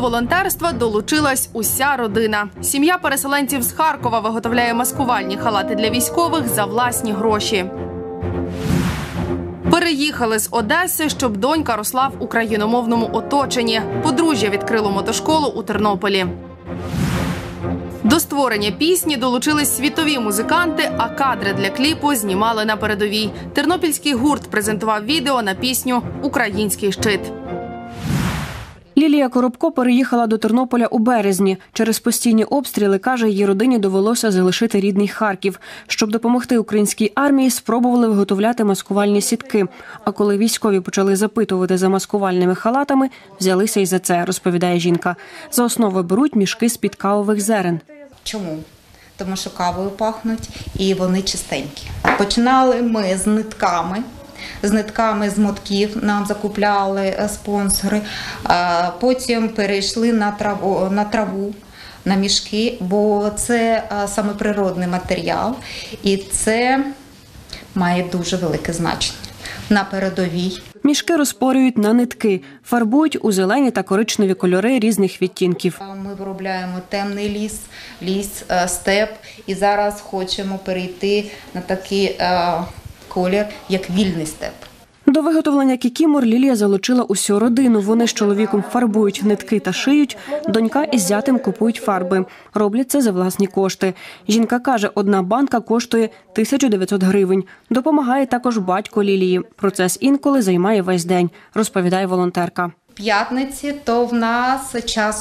волонтерства долучилась уся родина. Сім'я переселенців з Харкова виготовляє маскувальні халати для військових за власні гроші. Переїхали з Одеси, щоб донька росла в україномовному оточенні. Подружжя відкрило мотошколу у Тернополі. До створення пісні долучились світові музиканти, а кадри для кліпу знімали на передовій. Тернопільський гурт презентував відео на пісню «Український щит». Лілія Коробко переїхала до Тернополя у березні. Через постійні обстріли, каже, її родині довелося залишити рідний Харків. Щоб допомогти українській армії, спробували виготовляти маскувальні сітки. А коли військові почали запитувати за маскувальними халатами, взялися й за це, розповідає жінка. За основу беруть мішки з-під кавових зерен. Чому? Тому що кавою пахнуть і вони чистенькі. Починали ми з нитками з мотків, нам закупляли спонсори. Потім перейшли на траву, на мішки, бо це саме природний матеріал і це має дуже велике значення на передовій. Мішки розпорюють на нитки, фарбують у зелені та коричневі кольори різних відтінків. Ми виробляємо темний ліс, степ і зараз хочемо перейти на такий колір, як вільний степ. До виготовлення кікімор Лілія залучила усю родину. Вони з чоловіком фарбують нитки та шиють, донька із зятем купують фарби. Роблять це за власні кошти. Жінка каже, одна банка коштує 1900 гривень. Допомагає також батько Лілії. Процес інколи займає весь день, розповідає волонтерка. П'ятниці то в нас час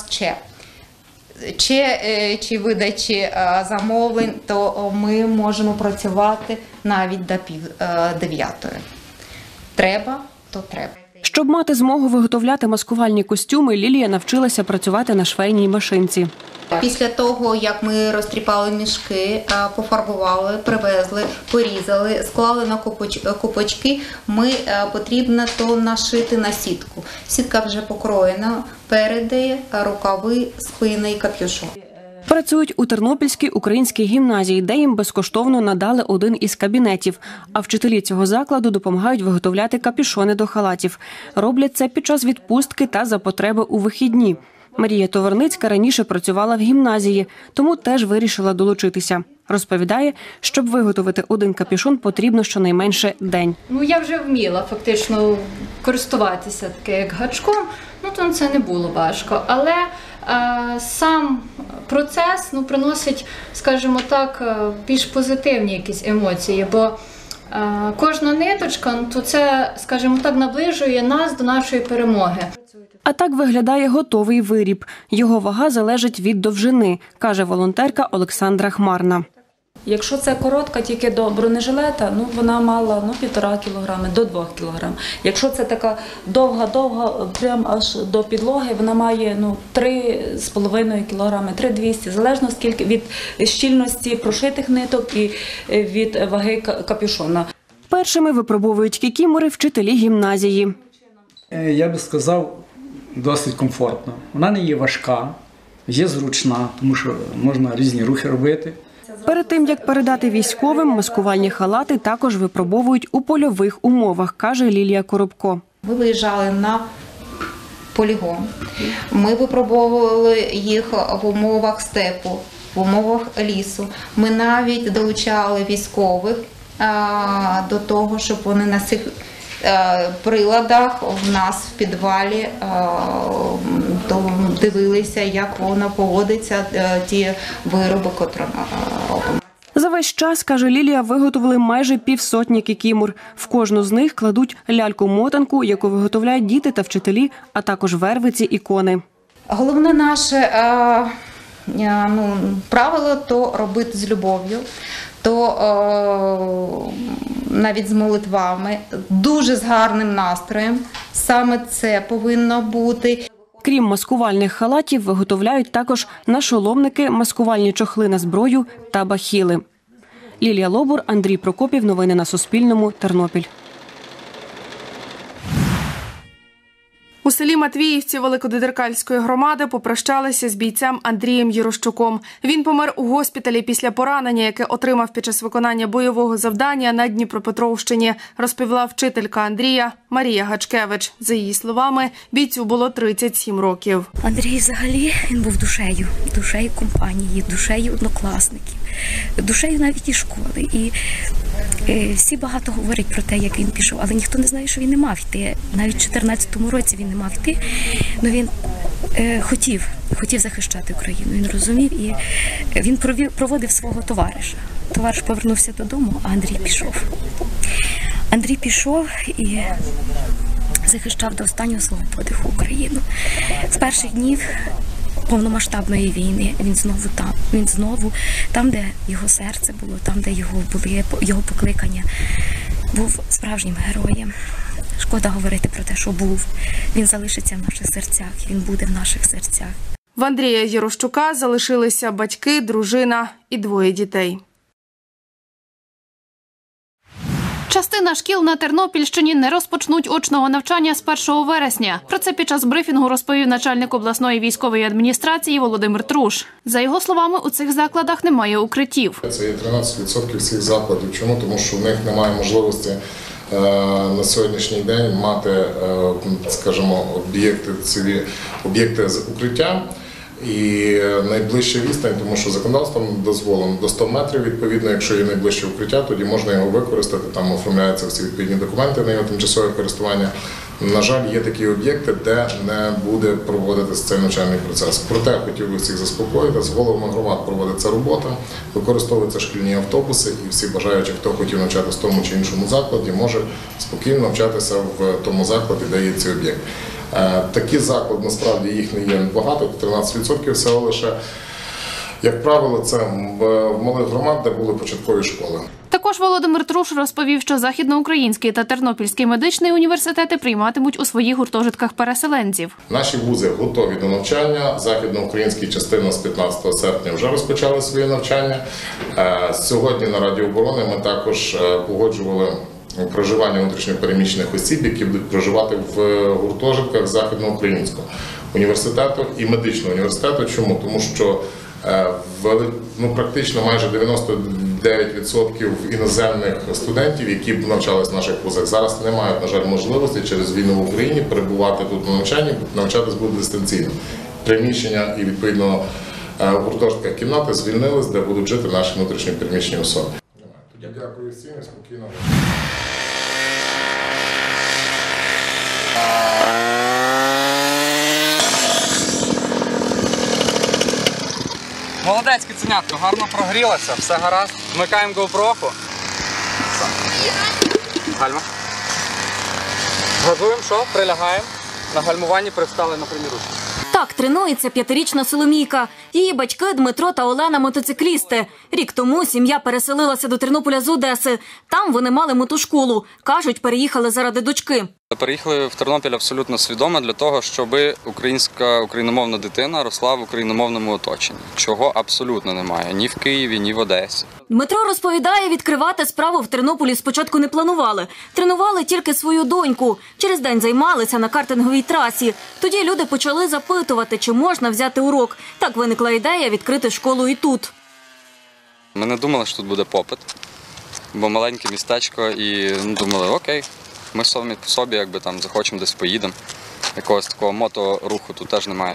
чи видачі замовлень, то ми можемо працювати навіть до 8:30. Треба, то треба. Щоб мати змогу виготовляти маскувальні костюми, Лілія навчилася працювати на швейній машинці. Після того, як ми розтріпали мішки, пофарбували, привезли, порізали, склали на купочки, потрібно то нашити на сітку. Сітка вже покроєна, переди, рукави, спина і капюшон. Працюють у Тернопільській українській гімназії, де їм безкоштовно надали один із кабінетів. А вчителі цього закладу допомагають виготовляти капюшони до халатів. Роблять це під час відпустки та за потреби у вихідні. Марія Товарницька раніше працювала в гімназії, тому теж вирішила долучитися. Розповідає, щоб виготовити один капюшон, потрібно щонайменше день. Я вже вміла фактично користуватися таке як гачком, то це не було важко. Але сам процес приносить, скажімо так, більш позитивні якісь емоції, бо кожна ниточка, то це, скажімо так, наближує нас до нашої перемоги. А так виглядає готовий виріб. Його вага залежить від довжини, каже волонтерка Олександра Хмарна. Якщо це коротка тільки до бронежилета, вона мала 1,5 кілограми до 2 кілограм. Якщо це така довга, прямо аж до підлоги, вона має 3,5 кілограми, 3,200, залежно скільки від щільності прошитих ниток і від ваги капюшона. Першими випробовують кікімори вчителі гімназії. Я би сказав, досить комфортно. Вона не є важка, є зручна, тому що можна різні рухи робити. Перед тим, як передати військовим, маскувальні халати також випробовують у польових умовах, каже Лілія Коробко. Ми виїжджали на полігон, ми випробовували їх в умовах степу, в умовах лісу. Ми навіть долучали військових до того, щоб вони на цих приладах в нас в підвалі дивилися, як воно поводиться, ті вироби, котрі робимо. За весь час, каже Лілія, виготовили майже 500 кікімор. В кожну з них кладуть ляльку-мотанку, яку виготовляють діти та вчителі, а також вервиці, ікони. Головне наше правило – то робити з любов'ю, то навіть з молитвами, дуже з гарним настроєм. Саме це повинно бути. Крім маскувальних халатів, виготовляють також нашоломники, маскувальні чохли на зброю та бахіли. Лілія Лобур, Андрій Прокопів. Новини на Суспільному. Тернопіль. У селі Матвіївці Великодидеркальської громади попрощалися з бійцем Андрієм Єрощуком. Він помер у госпіталі після поранення, яке отримав під час виконання бойового завдання на Дніпропетровщині, розповіла вчителька Андрія Марія Гачкевич. За її словами, бійцю було 37 років. Андрій взагалі він був душею компанії, душею однокласників, душею навіть і школи. І всі багато говорять про те, як він пішов, але ніхто не знає, що він не мав йти. Навіть у 2014 році він не мав йти, але він хотів захищати Україну, він розумів і він проводив свого товариша. Товариш повернувся додому, а Андрій пішов. Андрій пішов і захищав до останнього свого подиху Україну. З перших днів повномасштабної війни він знову там, де його серце було, там, де його покликання, був справжнім героєм. Шкода говорити про те, що був. Він залишиться в наших серцях, він буде в наших серцях. В Андрія Єрощука залишилися батьки, дружина і 2 дітей. Частина шкіл на Тернопільщині не розпочнуть очного навчання з 1 вересня. Про це під час брифінгу розповів начальник обласної військової адміністрації Володимир Труш. За його словами, у цих закладах немає укриттів. Це є 13% всіх закладів. Чому? Тому що в них немає можливості на сьогоднішній день мати, скажімо, об'єкти з укриттям. І найближча відстань, тому що законодавством дозволено до 100 метрів, відповідно, якщо є найближче укриття, тоді можна його використати, там оформляються всі відповідні документи на його тимчасове користування. На жаль, є такі об'єкти, де не буде проводитися цей навчальний процес. Проте, хотів би всіх заспокоїти, з головами громад проводиться робота, використовуються шкільні автобуси, і всі бажаючі, хто хотів навчатися в тому чи іншому закладі, може спокійно навчатися в тому закладі, де є ці об'єкти. Такі заклади, насправді, їх не є багато, 13% всього лише. Як правило, це в малих громад, де були початкові школи. Також Володимир Труш розповів, що Західноукраїнський та Тернопільський медичний університети прийматимуть у своїх гуртожитках переселенців. Наші вузи готові до навчання. Західноукраїнська частина з 15 серпня вже розпочали своє навчання. Сьогодні на Раді оборони ми також погоджували проживання внутрішньопереміщених осіб, які будуть проживати в гуртожитках Західноукраїнського університету і медичного університету. Чому? Тому що практично майже 99% іноземних студентів, які б навчалися в наших вузах, зараз не мають, на жаль, можливості через війну в Україні перебувати тут на навчанні, навчатись буде дистанційно. Приміщення і, відповідно, в гуртожитках кімнати звільнились, де будуть жити наші внутрішньопереміщені особи. Дякую всім і спокійно. Молодець, киценятко, гарно прогрілася, все гаразд. Вмикаємо GoPro-ху. Гальма. Газуємо, що? Прилягаємо. На гальмуванні привстали на прямі ручки. Так тренується 5-річна Соломійка. Її батьки Дмитро та Олена – мотоциклісти. Рік тому сім'я переселилася до Тернополя з Одеси. Там вони мали мотошколу. Кажуть, переїхали заради дочки. Переїхали в Тернопіль абсолютно свідомо для того, щоб україномовна дитина росла в україномовному оточенні. Чого абсолютно немає ні в Києві, ні в Одесі. Дмитро розповідає, відкривати справу в Тернополі спочатку не планували. Тренували тільки свою доньку. Через день займалися на картинговій трасі. Тоді люди почали запитувати, чи можна взяти урок. Так виникла ідея відкрити школу і тут. Ми не думали, що тут буде попит, бо маленьке містечко і думали, окей, ми самі по собі, якби там захочемо десь поїдемо. Якогось такого моторуху тут теж немає.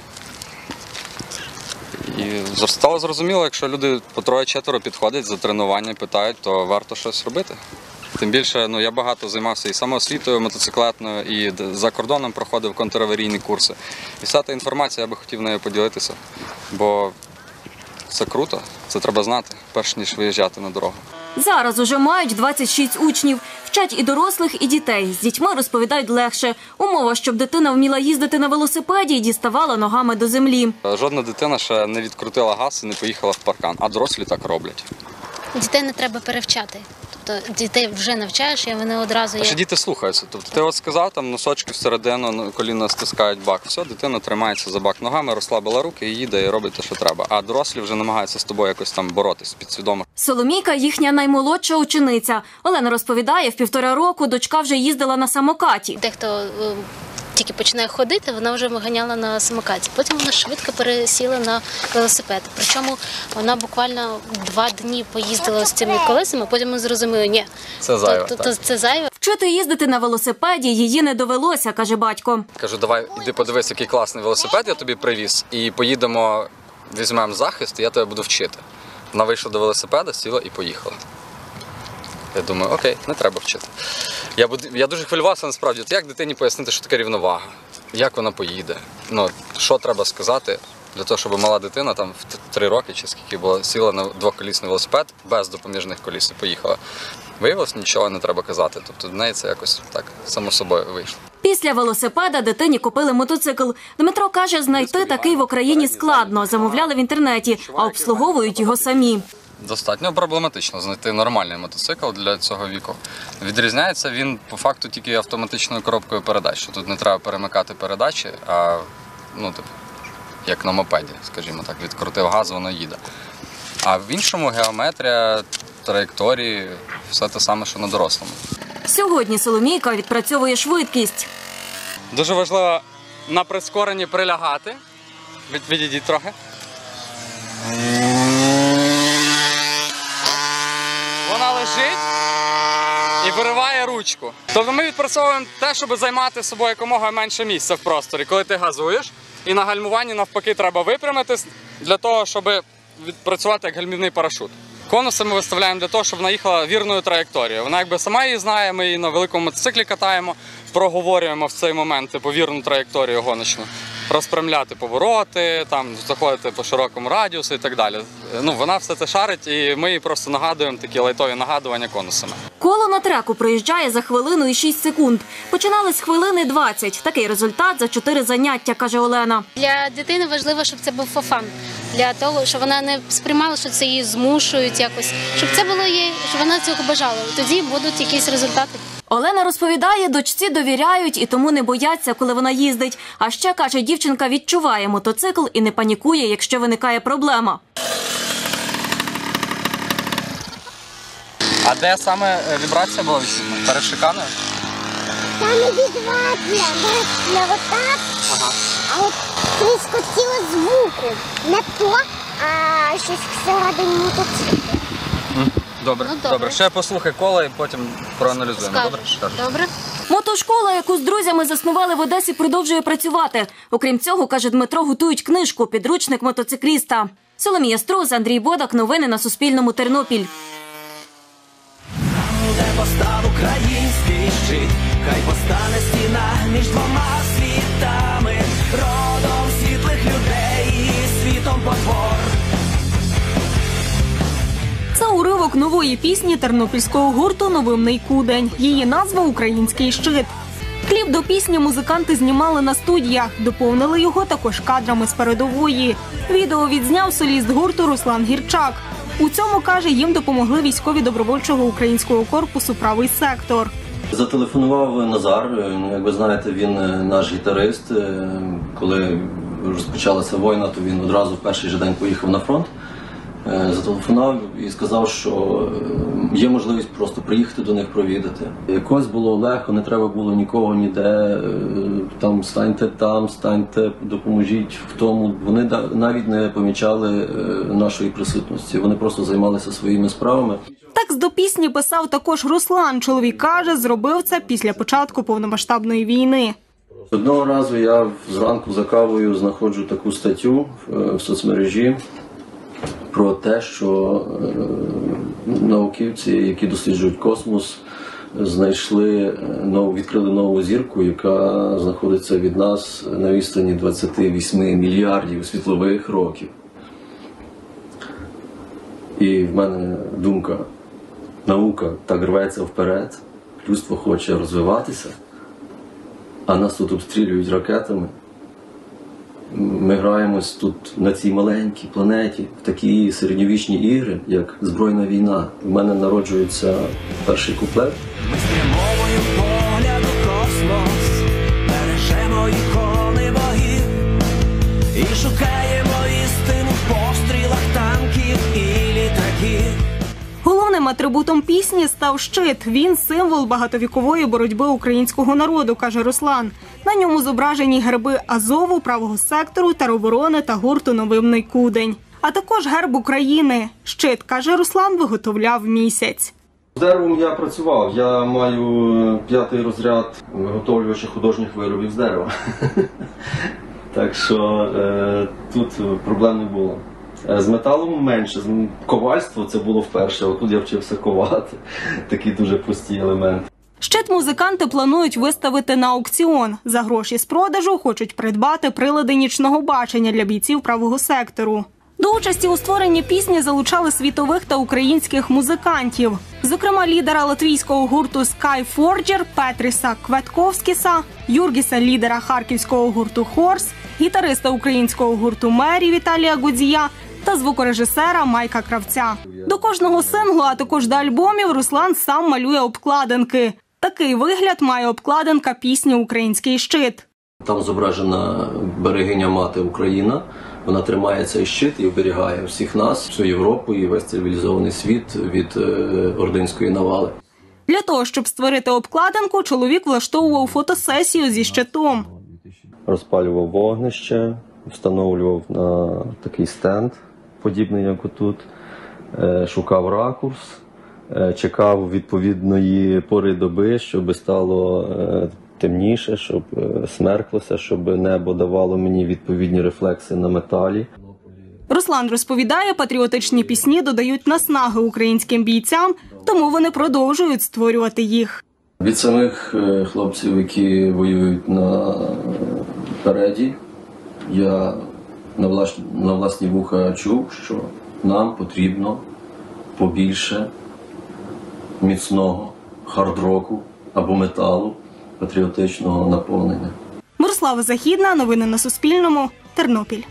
І стало зрозуміло, якщо люди по 3-4 підходять за тренування, питають, то варто щось робити. Тим більше, я багато займався і самоосвітою мотоциклетною, і за кордоном проходив контраварійні курси. І вся та інформація, я би хотів нею поділитися, бо це круто, це треба знати, перш ніж виїжджати на дорогу. Зараз уже мають 26 учнів. Вчать і дорослих, і дітей. З дітьми, розповідають, легше. Умова, щоб дитина вміла їздити на велосипеді і діставала ногами до землі. Жодна дитина ще не відкрутила газ і не поїхала в паркан, а дорослі так роблять. Дітей не треба перевчати. Тобто дітей вже навчаєш, і вони одразу є. А ще діти слухаються. Тобто ти от сказав, там носочки всередину, коліна стискають бак. Все, дитина тримається за бак ногами, розслабила руки і їде, і робить те, що треба. А дорослі вже намагаються з тобою якось там боротись підсвідомо. Соломійка – їхня наймолодша учениця. Олена розповідає, в 1,5 року дочка вже їздила на самокаті. Дехто тільки починає ходити, вона вже виганяла на самокаті. Потім вона швидко пересіла на велосипед. Причому вона буквально 2 дні поїздила з цими колесами, потім ми зрозуміли, ні, Це зайве, це зайве. Вчити їздити на велосипеді її не довелося, каже батько. Кажу, давай, іди подивись, який класний велосипед я тобі привіз, і поїдемо, візьмемо захист, і я тебе буду вчити. Вона вийшла до велосипеда, сіла і поїхала. Я думаю, окей, не треба вчити. Я дуже хвилювався насправді, як дитині пояснити, що таке рівновага, як вона поїде, що треба сказати для того, щоб мала дитина там в 3 роки чи скільки була, сіла на 2-колісний велосипед без допоміжних коліс і поїхала. Виявилось, нічого не треба казати, тобто в неї це якось так само собою вийшло. Після велосипеда дитині купили мотоцикл. Дмитро каже, знайти такий в Україні складно, замовляли в інтернеті, а обслуговують його самі. Достатньо проблематично знайти нормальний мотоцикл для цього віку. Відрізняється він по факту тільки автоматичною коробкою передач, що тут не треба перемикати передачі, а як на мопеді, скажімо так, відкрутив газ, воно їде. А в іншому геометрія, траєкторії, все те саме, що на дорослому. Сьогодні Соломійка відпрацьовує швидкість. Дуже важливо на прискоренні прилягати. Відійдіть трохи. Вона лежить і вириває ручку. Тобто ми відпрацьовуємо те, щоб займати собою якомога менше місця в просторі. Коли ти газуєш, і на гальмуванні навпаки треба випрямитись для того, щоб відпрацювати як гальмівний парашут. Конуси ми виставляємо для того, щоб вона їхала вірною траєкторією. Вона якби сама її знає, ми її на великому мотоциклі катаємо, проговорюємо в цей момент вірну траєкторію гоночну. Розпрямляти повороти, заходити по широкому радіусу і так далі. Вона все це шарить, і ми їй просто нагадуємо такі лайтові нагадування конусами. Коло на треку проїжджає за 1 хвилину і 6 секунд. Починали з 1 20. Такий результат за 4 заняття, каже Олена. Для дитини важливо, щоб це був фан. Для того, щоб вона не сприймала, що це її змушують якось. Щоб це було їй, щоб вона цього бажала. Тоді будуть якісь результати. Олена розповідає, дочці довіряють і тому не бояться, коли вона їздить. А ще, каже, дівчинка відчуває мотоцикл і не панікує, якщо виникає проблема. А де саме вібрація була відчутна? Перед шиканою? Там і вібрація, отак, а от тріскотіло звуку. Не то, а щось всередині мотоциклу. Добре. Ще послухай коло і потім проаналізуємо. Добре? Мотошкола, яку з друзями заснували в Одесі, продовжує працювати. Окрім цього, каже Дмитро, готують книжку «Підручник мотоцикліста». Соломія Струс, Андрій Бодак. Новини на Суспільному. Тернопіль. Де постав український щит, хай постане стіна між 2 світами, родом світлих людей і світом потвор. Це уривок нової пісні тернопільського гурту «Новинний кудень». Її назва «Український щит». Кліп до пісні музиканти знімали на студіях, доповнили його також кадрами з передової. Відео відзняв соліст гурту Руслан Гірчак. У цьому, каже, їм допомогли військові добровольчого українського корпусу «Правий сектор». Зателефонував Назар, як ви знаєте, він наш гітарист. Коли розпочалася війна, то він одразу в перший же день поїхав на фронт. Зателефонував і сказав, що є можливість просто приїхати до них провідати. Якось було легко, не треба було нікого ніде, станьте, допоможіть в тому. Вони навіть не помічали нашої присутності, вони просто займалися своїми справами. Текст до пісні писав також Руслан. Чоловік каже, зробив це після початку повномасштабної війни. Одного разу я зранку за кавою знаходжу таку статтю в соцмережі про те, що науковці, які досліджують космос, відкрили нову зірку, яка знаходиться від нас на відстані 28 мільярдів світлових років. І в мене думка, наука так рветься вперед, людство хоче розвиватися, а нас тут обстрілюють ракетами. Ми граємось тут на цій маленькій планеті в такі середньовічні ігри, як збройна війна. У мене народжується перший куплет. Ми спрямовуємо погляд у космос, бережемо ікони богів і шукаємо істину в пострілах танків і літаків. Головне Головним атрибутом пісні став щит. Він – символ багатовікової боротьби українського народу, каже Руслан. На ньому зображені герби Азову, правого сектору, тероборони та гурту «Новинний Кудень». А також герб України. Щит, каже Руслан, виготовляв місяць. З деревом я працював. Я маю 5-й розряд виготовлювача художніх виробів з дерева. Так що тут проблем не було. З металом менше, ковальство це було вперше, отут я вчився ковати. Такі дуже прості елементи. Щит музиканти планують виставити на аукціон. За гроші з продажу хочуть придбати прилади нічного бачення для бійців правого сектору. До участі у створенні пісні залучали світових та українських музикантів. Зокрема, лідера латвійського гурту Skyforger Петріса Кветковскіса, Юргіса, лідера харківського гурту Хорс, гітариста українського гурту Мері Віталія Гудзія та звукорежисера Майка Кравця. До кожного синглу, а також до альбомів, Руслан сам малює обкладинки. Такий вигляд має обкладинка пісні «Український щит». Там зображена берегиня мати Україна. Вона тримає цей щит і оберігає всіх нас, всю Європу і весь цивілізований світ від ординської навали. Для того, щоб створити обкладинку, чоловік влаштовував фотосесію зі щитом. Розпалював вогнище, встановлював на такий стенд, подібний як отут, шукав ракурс, чекав відповідної пори доби, щоб стало темніше, щоб смерклося, щоб небо давало мені відповідні рефлекси на металі. Руслан розповідає, патріотичні пісні додають наснаги українським бійцям, тому вони продовжують створювати їх. Від самих хлопців, які воюють на переді, я на власні вуха чув, що нам потрібно побільше міцного хард-року або металу, патріотичного наповнення. Мирослава Західна, новини на Суспільному, Тернопіль.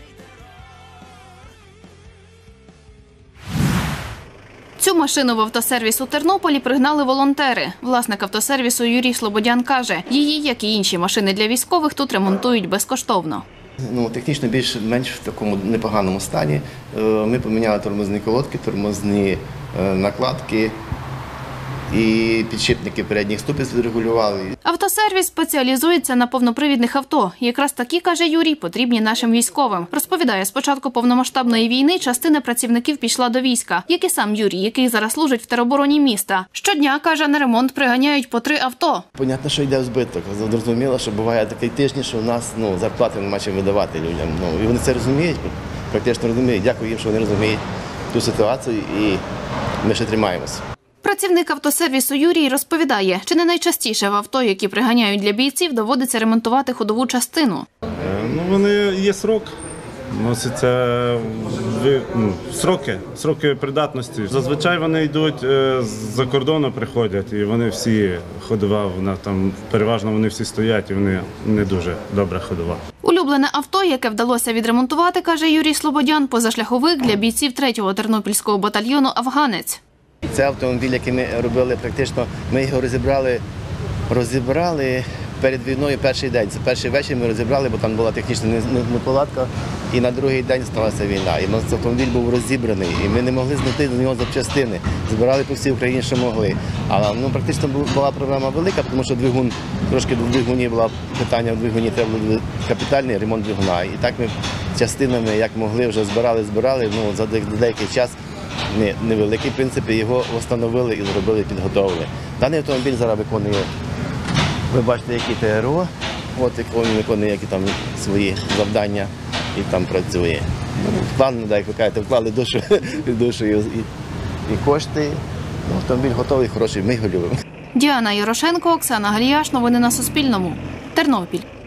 Цю машину в автосервіс у Тернополі пригнали волонтери. Власник автосервісу Юрій Слободян каже, її, як і інші машини для військових, тут ремонтують безкоштовно. Технічно більш-менш в такому непоганому стані. Ми поміняли тормозні колодки, тормозні накладки і підшипники передніх ступиць відрегулювали. Автосервіс спеціалізується на повнопривідних авто. Якраз такі, каже Юрій, потрібні нашим військовим. Розповідає, з початку повномасштабної війни частина працівників пішла до війська, як і сам Юрій, який зараз служить в теробороні міста. Щодня, каже, на ремонт приганяють по 3 авто. Понятно, що йде в збиток. Зрозуміло, що буває такий тиждень, що у нас зарплати нема чим видавати людям. І вони це розуміють, практично розуміють. Дякую їм, що вони розуміють ту ситуацію, і ми ще тримаємося. Працівник автосервісу Юрій розповідає, чи не найчастіше в авто, які приганяють для бійців, доводиться ремонтувати ходову частину. Вони є срок, носяться сроки придатності. Зазвичай вони йдуть з-за кордону, приходять, і вони всі ходова, переважно вони всі стоять, і вони не дуже добра ходова. Улюблене авто, яке вдалося відремонтувати, каже Юрій Слободян, позашляховик для бійців 3-го Тернопільського батальйону «Афганець». Це автомобіль, який ми робили практично, ми його розібрали перед війною перший день. Це перший вечір ми розібрали, бо там була технічна неполадка, і на другий день сталася війна. І цей автомобіль був розібраний, і ми не могли знайти до нього запчастини. Збирали по всій Україні, що могли. Але практично була проблема велика, тому що трошки до двигунів було питання, в двигуні треба був капітальний ремонт двигуна. І так ми частинами, як могли, вже збирали, за деякий час. Невеликий, в принципі, його встановили і зробили, підготовили. Даний автомобіль зараз виконує, ви бачите, які ТРО, він виконує які там свої завдання і там працює. План, як ви кажете, вклали душу і кошти. Автомобіль готовий, хороший, ми його любимо. Діана Ярошенко, Оксана Галіяш, новини на Суспільному. Тернопіль.